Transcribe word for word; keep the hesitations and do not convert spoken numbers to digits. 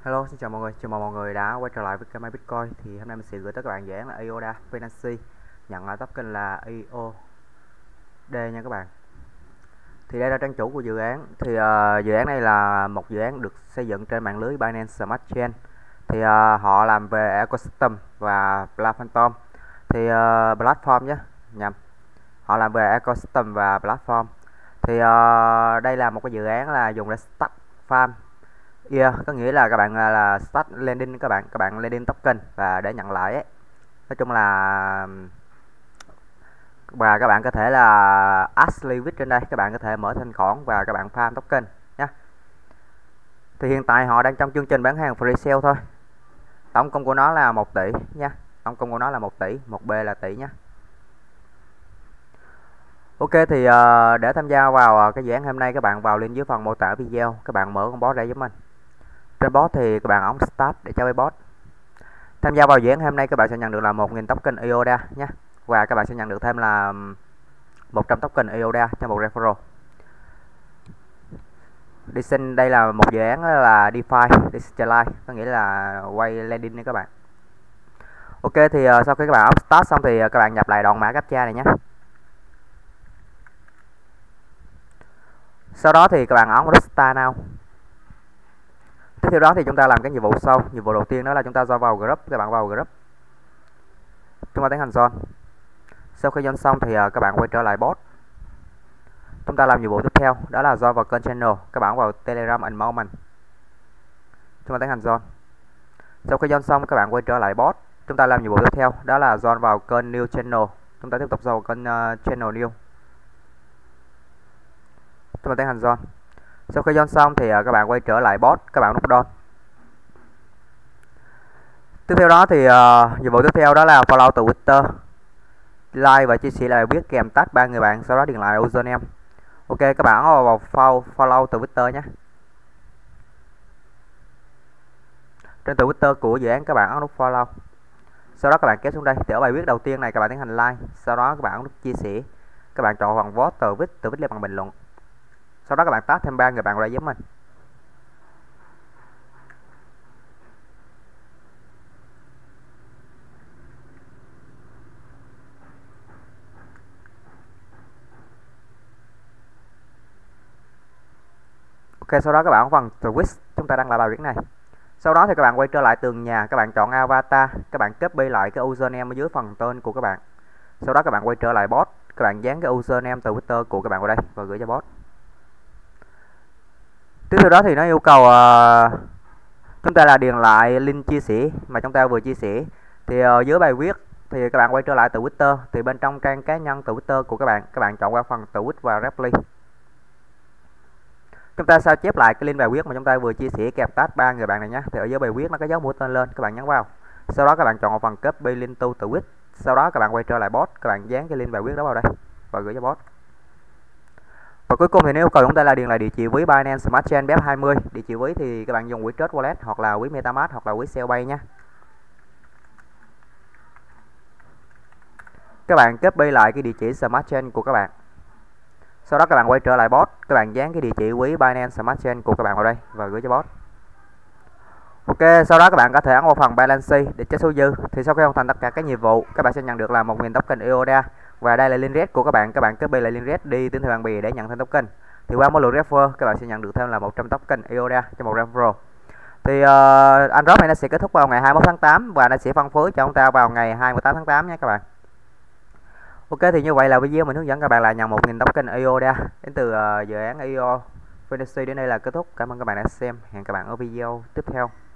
Hello, xin chào mọi người, chào mừng mọi người đã quay trở lại với kênh MyBitcoin. Thì hôm nay mình sẽ gửi tới các bạn dự án là i o đê a Binance, nhận là token là i o đê nha các bạn. Thì đây là trang chủ của dự án. Thì uh, dự án này là một dự án được xây dựng trên mạng lưới Binance Smart Chain. Thì uh, họ làm về ecosystem và platform. Thì uh, platform nhé, nhầm. Họ làm về ecosystem và platform. Thì uh, đây là một cái dự án là dùng để stack farm. Yeah, có nghĩa là các bạn là, là start lending, các bạn các bạn lending token và để nhận lại ấy. Nói chung là và các bạn có thể là add limit trên đây, các bạn có thể mở thanh khoản và các bạn farm token nhé. Thì hiện tại họ đang trong chương trình bán hàng free sale thôi. Tổng cộng của nó là một tỷ nha. Tổng cộng của nó là một tỷ, một B là tỷ nhé. Ok, thì uh, để tham gia vào uh, cái dự án hôm nay, các bạn vào link dưới phần mô tả video, các bạn mở con bot ra giúp mình. Trên bot thì các bạn ấn start để cho cái bot. Tham gia vào dự án hôm nay các bạn sẽ nhận được là một nghìn token i o đê a nhé. Và các bạn sẽ nhận được thêm là một trăm token i o đê a cho một referral. Decent đây là một dự án là DeFi, Decentralized, có nghĩa là quay lending nha các bạn. Ok, thì uh, sau khi các bạn ấn start xong thì uh, các bạn nhập lại đoạn mã captcha này nhé. Sau đó thì các bạn ấn Restart Now. Tiếp theo đó thì chúng ta làm cái nhiệm vụ sau. Nhiệm vụ đầu tiên đó là chúng ta join vào group. Các bạn vào group, chúng ta tiến hành join. Sau khi join xong thì uh, các bạn quay trở lại bot. Chúng ta làm nhiệm vụ tiếp theo đó là join vào kênh channel. Các bạn vào Telegram Enrollment, chúng ta tiến hành join. Sau khi join xong các bạn quay trở lại bot. Chúng ta làm nhiệm vụ tiếp theo đó là join vào kênh New Channel. Chúng ta tiếp tục join vào kênh uh, Channel New, chúng ta tiến hành join. Sau khi join xong thì uh, các bạn quay trở lại bot, các bạn nút down. Tiếp theo đó thì uh, nhiệm vụ tiếp theo đó là follow từ Twitter, like và chia sẻ lại bài viết kèm tag ba người bạn, sau đó điền lại username. Ok, các bạn vào follow, follow từ Twitter nhé. Trên từ Twitter của dự án các bạn ấn nút follow. Sau đó các bạn kéo xuống đây, thì ở bài viết đầu tiên này các bạn tiến hành like, sau đó các bạn ấn nút chia sẻ. Các bạn chọn phần vote từ viết, từ viết lên bằng bình luận. Sau đó các bạn tag thêm ba người bạn vào đây giúp mình. Ok, sau đó các bạn phần tweet, chúng ta đăng lại bài viết này. Sau đó thì các bạn quay trở lại tường nhà, các bạn chọn avatar, các bạn copy lại cái username ở dưới phần tên của các bạn. Sau đó các bạn quay trở lại bot, các bạn dán cái username từ Twitter của các bạn vào đây và gửi cho bot. Tiếp theo đó thì nó yêu cầu uh, chúng ta là điền lại link chia sẻ mà chúng ta vừa chia sẻ. Thì uh, dưới bài viết thì các bạn quay trở lại từ Twitter, thì bên trong trang cá nhân từ Twitter của các bạn, các bạn chọn qua phần tweet và reply. Chúng ta sao chép lại cái link bài viết mà chúng ta vừa chia sẻ kèm tag ba người bạn này nhé. Thì ở dưới bài viết nó có dấu mũi tên lên, các bạn nhấn vào. Sau đó các bạn chọn vào phần copy link to tweet. Sau đó các bạn quay trở lại bot, các bạn dán cái link bài viết đó vào đây và gửi cho bot. Và cuối cùng thì nếu yêu cầu chúng ta là điền lại địa chỉ ví Binance Smart Chain B F hai mươi. Địa chỉ ví thì các bạn dùng ví Trust Wallet hoặc là ví MetaMask hoặc là ví Cellpay nhé. Các bạn copy lại cái địa chỉ Smart Chain của các bạn. Sau đó các bạn quay trở lại bot, các bạn dán cái địa chỉ ví Binance Smart Chain của các bạn vào đây và gửi cho bot. Ok, sau đó các bạn có thể ấn vào phần balance để check số dư. Thì sau khi hoàn thành tất cả các nhiệm vụ, các bạn sẽ nhận được là một nghìn token i o đê a. Và đây là link rate của các bạn, các bạn copy lại link rate đi đến theo bạn bè để nhận thêm token. Thì qua mỗi lượt refer các bạn sẽ nhận được thêm là một trăm token i o đê a cho một referral. Thì uh, airdrop này nó sẽ kết thúc vào ngày hai mươi mốt tháng tám và nó sẽ phân phối cho chúng ta vào ngày hai mươi tám tháng tám nhé các bạn. Ok, thì như vậy là video mình hướng dẫn các bạn là nhận một nghìn token i o đê a đến từ uh, dự án i o Binance. Đến đây là kết thúc. Cảm ơn các bạn đã xem. Hẹn các bạn ở video tiếp theo.